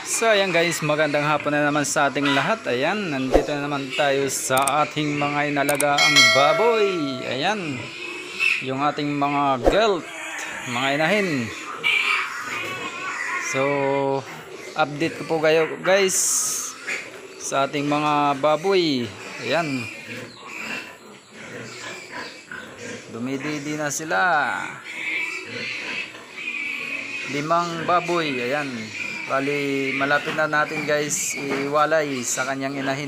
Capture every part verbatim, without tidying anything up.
So ayan guys, magandang hapon na naman sa ating lahat. Ayan, nandito na naman tayo sa ating mga inalagaang baboy. Ayan, yung ating mga gelt, mga inahin. So, update ko po kayo guys sa ating mga baboy. Ayan, dumididi na sila. Limang baboy, ayan. Bali, malapit na natin guys iwalay sa kanyang inahin.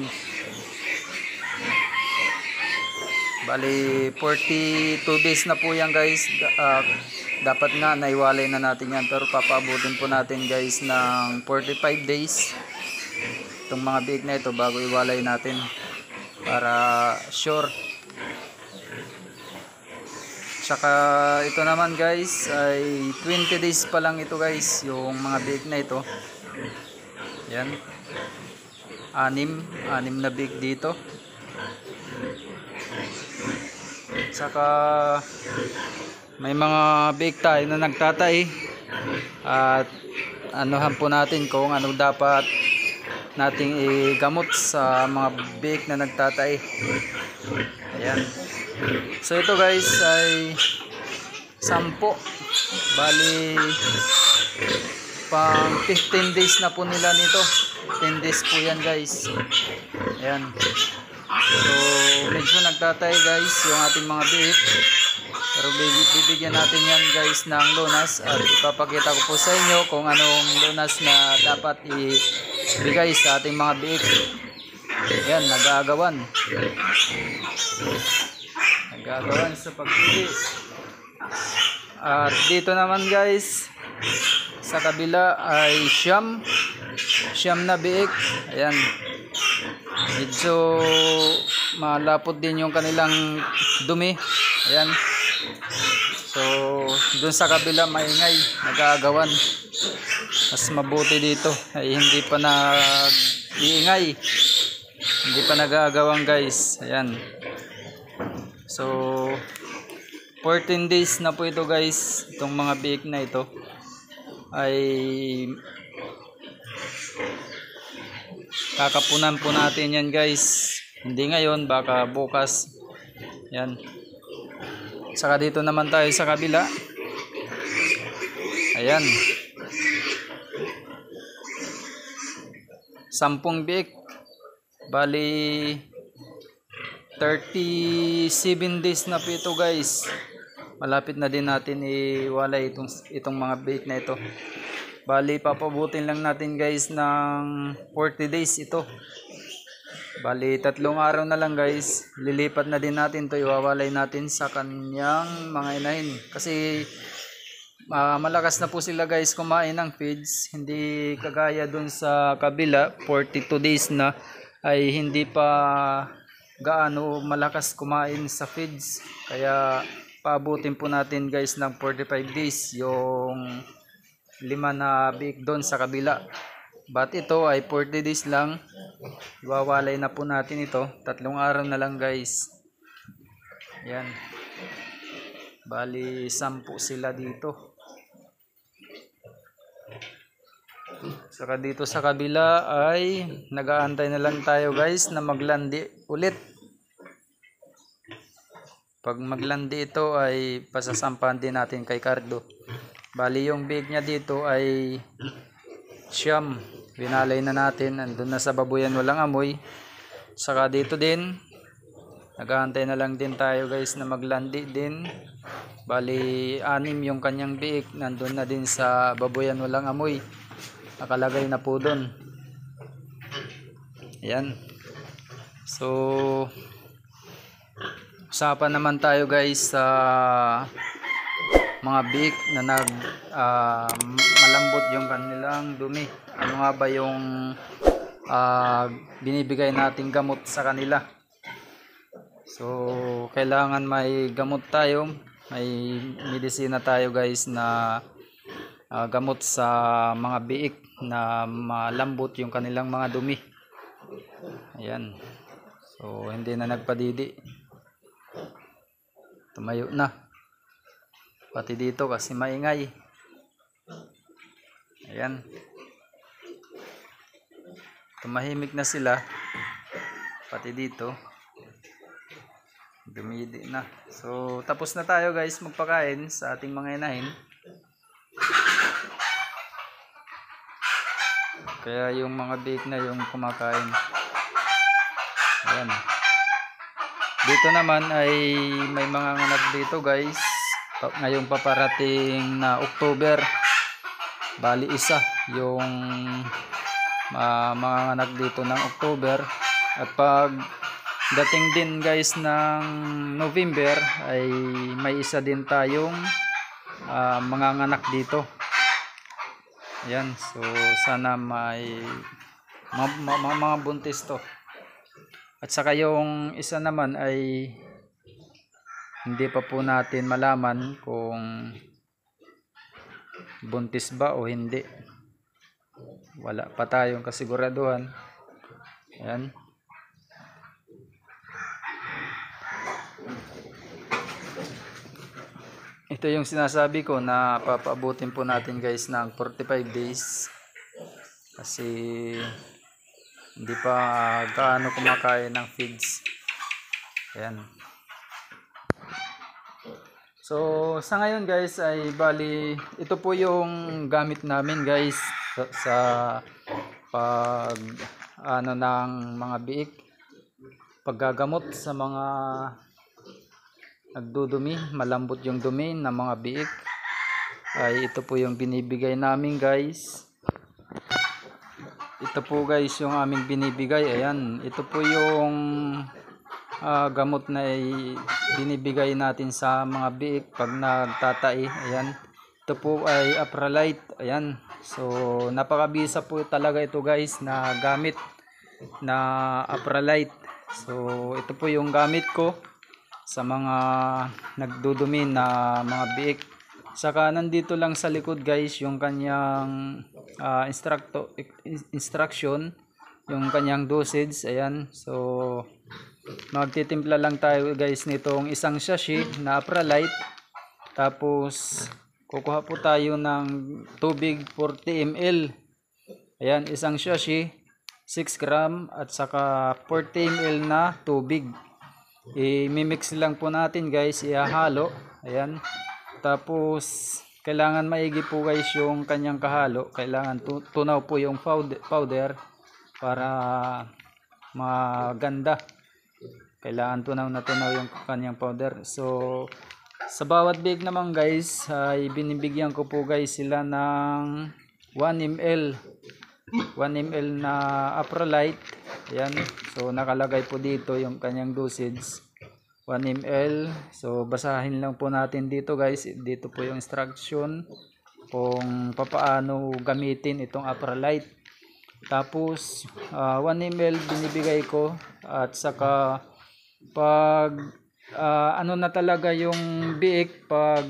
Bali, forty-two days na po yan guys. Uh, dapat nga naiwalay na natin yan. Pero papaabutin po natin guys ng forty-five days. Itong mga biik na ito bago iwalay natin. Para sure. Tsaka ito naman guys ay twenty days pa lang ito guys, yung mga biik na ito. Yan. Anim, anim na biik dito. Tsaka may mga biik tayo na nagtatay. At anuhan po natin kung ano dapat nating igamot sa mga biik na nagtatay. Ayan. So ito guys ay sampo. Bali pang fifteen days na po nila nito. ten days po yan guys. Ayan. So medyo nagtatay guys yung ating mga biik. Pero bibigyan natin yan guys ng lunas. At ipapakita ko po sa inyo kung anong lunas na dapat ibigay sa ating mga biik. Ayan, nag-aagawan. Nag-aagawan sa pagpili. At dito naman guys sa kabila ay siyam siyam na biik. Ayan, medyo malapot din yung kanilang dumi. Ayan. So dun sa kabila maingay, nag-aagawan. Mas mabuti dito ay hindi pa nag-iingay, hindi pa nag-aagawan guys. Ayan. So fourteen days na po ito guys. Itong mga biik na ito ay kakapunan po natin yan guys. Hindi ngayon, baka bukas. Yan. Saka dito naman tayo sa kabila. Ayan. Sampung biik. Bali thirty-seven days na po ito guys. Malapit na din natin iwalay itong, itong mga biik na ito. Bali papabutin lang natin guys ng forty days ito. Bali tatlong araw na lang guys. Lilipat na din natin to, iwawalay natin sa kanyang mga inahin. Kasi uh, malakas na po sila guys kumain ng feeds. Hindi kagaya dun sa kabila, forty-two days na ay hindi pa gaano malakas kumain sa feeds. Kaya paabutin po natin guys ng forty-five days yung lima na biik doon sa kabila. But ito ay forty days lang. Iwawalay na po natin ito. Tatlong araw na lang guys. Yan. Bali sampu sila dito. Saka dito sa kabila ay nag-aantay na lang tayo guys na maglandi ulit. Pag maglandi ito ay pasasampahan din natin kay Cardo. Bali yung biik niya dito ay siyam. Binalay na natin. Andun na sa babuyan walang amoy. Saka dito din nag-aantay na lang din tayo guys na maglandi din. Bali anim yung kanyang biik. Nandun na din sa babuyan walang amoy. Nakalagay na po doon. Ayan. So usapan naman tayo guys sa mga biik na nag uh, malambot yung kanilang dumi. Ano nga ba yung uh, binibigay nating gamot sa kanila? So kailangan may gamot tayo, may medisina tayo guys na uh, gamot sa mga biik na malambot yung kanilang mga dumi. Ayan. So hindi na nagpadidi. Tumayo na. Pati dito kasi maingay. Ayan. tumahimik na sila. Pati dito. Dumidi na. So, tapos na tayo guys magpakain sa ating mga inahin. Kaya yung mga biik na yung kumakain. Ayan. Dito naman ay may mga anak dito guys. Ngayong paparating na October. Bali isa yung uh, mga anak dito ng October. At pag dating din guys ng November ay may isa din tayong uh, mga anak dito. Ayan, so sana may mga, mga, mga buntis to. At saka yung isa naman ay hindi pa po natin malaman kung buntis ba o hindi. Wala pa tayong kasiguraduhan. Ayan. Ito yung sinasabi ko na papaabutin po natin guys ng forty-five days. Kasi hindi pa gaano kumakain ng feeds. Ayan. So sa ngayon guys ay bali ito po yung gamit namin guys sa, sa pag ano ng mga biik, paggagamot sa mga nagdudumi, malambot yung dumi ng mga biik. Ay ito po yung binibigay namin guys. Ito po guys yung aming binibigay. Ayan, ito po yung uh, gamot na binibigay natin sa mga biik pag nagtatai. Ayan, ito po ay Apralite. Ayan, so napakabisa po talaga ito guys na gamit na Apralite. So ito po yung gamit ko sa mga nagdudumi na mga biik. Saka nandito lang sa likod guys yung kanyang uh, instructo, instruction, yung kanyang dosage. Ayan, so magtitimpla lang tayo guys nitong isang sachet na Apralite. Tapos kukuha po tayo ng tubig forty milliliters. Ayan, isang sachet six gram at saka forty milliliters na tubig. I-mix lang po natin guys, ihahalo. Ayan. Tapos kailangan maigi po guys yung kanyang kahalo. Kailangan tunaw po yung powder para maganda. Kailangan tunaw na tunaw yung kanyang powder. So sa bawat big naman guys ay binibigyan ko po guys sila ng one milliliter. one milliliter na Apralite. Ayan. So nakalagay po dito yung kanyang dosage. one milliliter. So basahin lang po natin dito guys. Dito po yung instruction kung papaano gamitin itong Apralite. Tapos uh, one milliliter binibigay ko. At saka pag uh, ano na talaga yung biik, pag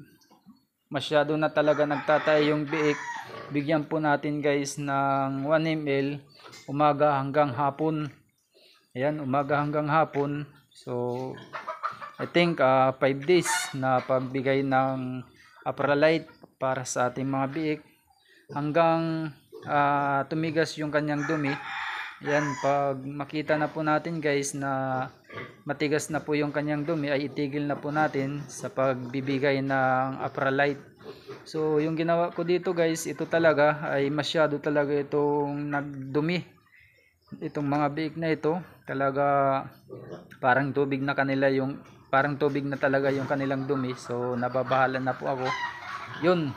masyado na talaga nagtatay yung biik, bigyan po natin guys ng one milliliter umaga hanggang hapon. Ayan, umaga hanggang hapon. So I think uh, five days na pagbigay ng Apralite para sa ating mga biik hanggang uh, tumigas yung kanyang dumi. Ayan, pag makita na po natin guys na matigas na po yung kanyang dumi ay itigil na po natin sa pagbibigay ng Apralite. So yung ginawa ko dito guys, ito talaga ay masyado talaga itong nagdumi. Itong mga biik na ito talaga parang tubig na kanila yung parang tubig na talaga yung kanilang dumi. So nababahala na po ako. Yun,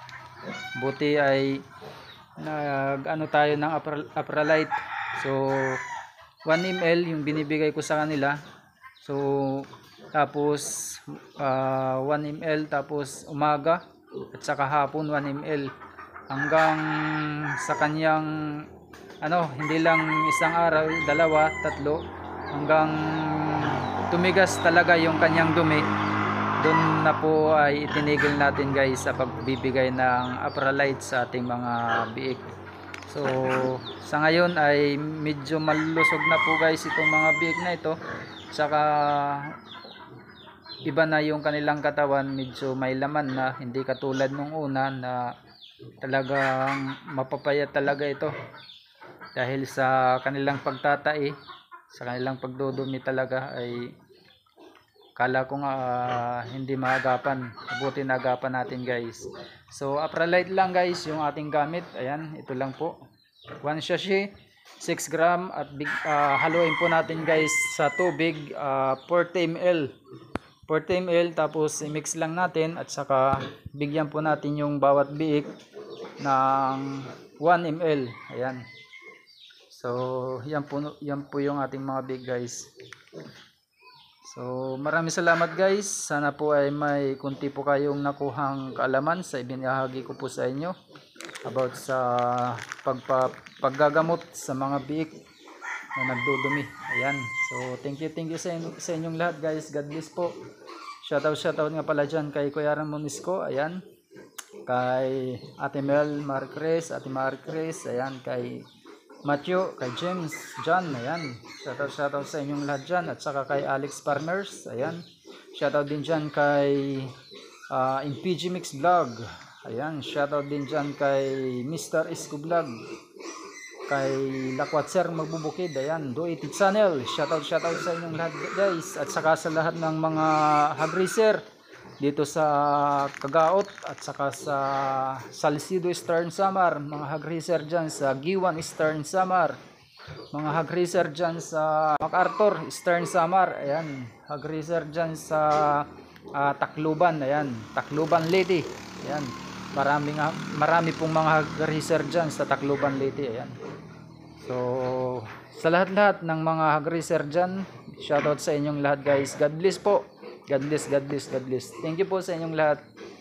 buti ay nag ano tayo ng Apralite. So one milliliter yung binibigay ko sa kanila. So tapos uh, one milliliter, tapos umaga at saka hapon one milliliter hanggang sa kanyang ano, hindi lang isang araw, dalawa, tatlo, hanggang tumigas talaga yung kanyang dumi. Doon na po ay itinigil natin guys sa pagbibigay ng Apralite sa ating mga biik. So sa ngayon ay medyo malusog na po guys itong mga biik na ito. Saka iba na yung kanilang katawan, medyo may laman na, hindi katulad nung una na talagang mapapayat talaga ito. dahil sa kanilang pagtatai, sa kanilang pagdudumi talaga ay kala ko nga ah, hindi maagapan. Mabuti naagapan natin guys. So Apralite lang guys yung ating gamit. Ayan, ito lang po. One sachet, six gram at big, ah, haluin po natin guys sa tubig, ah, forty milliliters. forty milliliters tapos i-mix lang natin at saka bigyan po natin yung bawat biik ng one milliliter. Ayan. So yan po, yan po yung ating mga big guys. So maraming salamat guys. Sana po ay may kunti po kayong nakuhang kaalaman sa ibinahagi ko po sa inyo about sa pagpa, paggagamot sa mga biik na nagdudumi. Ayan. So thank you, thank you sa, inyo, sa inyong lahat guys. God bless po. Shoutout, shoutout nga pala dyan kay Kuya Ramonisco. Ayan. Kay Ate Mel Marcres, Ate Marcres. Ayan. Kay Matthew, kay James, John, ayan. Shoutout, shoutout sa inyong lahat dyan. At saka kay Alex Farmers, ayan. Shoutout din dyan kay uh, M P G Mix Vlog. Ayan, shoutout din dyan kay Mister Isko Vlog. Kay Lakwatser Magbubukid, ayan. Do It Channel, shoutout, shoutout sa inyong lahat guys. At saka sa lahat ng mga hagriser dito sa Kagaot at saka sa Salcido Eastern Samar, mga hagriser dyan sa Giwan Eastern Samar, mga hagriser dyan sa MacArthur Eastern Samar, ayan, hagriser dyan sa uh, Tacloban, ayan, Tacloban Leyte, ayan, marami, nga, marami pong mga hagriser dyan sa Tacloban Leyte, ayan. So sa lahat-lahat ng mga hagriser dyan, shoutout sa inyong lahat guys. God bless po. God bless, God bless, God bless. Thank you po sa inyong lahat.